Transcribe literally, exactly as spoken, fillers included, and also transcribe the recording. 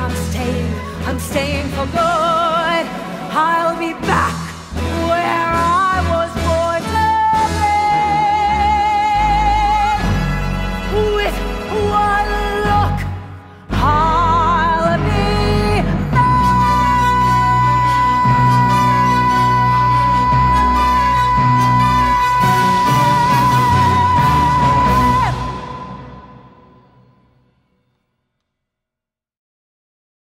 I'm staying, I'm staying for good. I'll be back.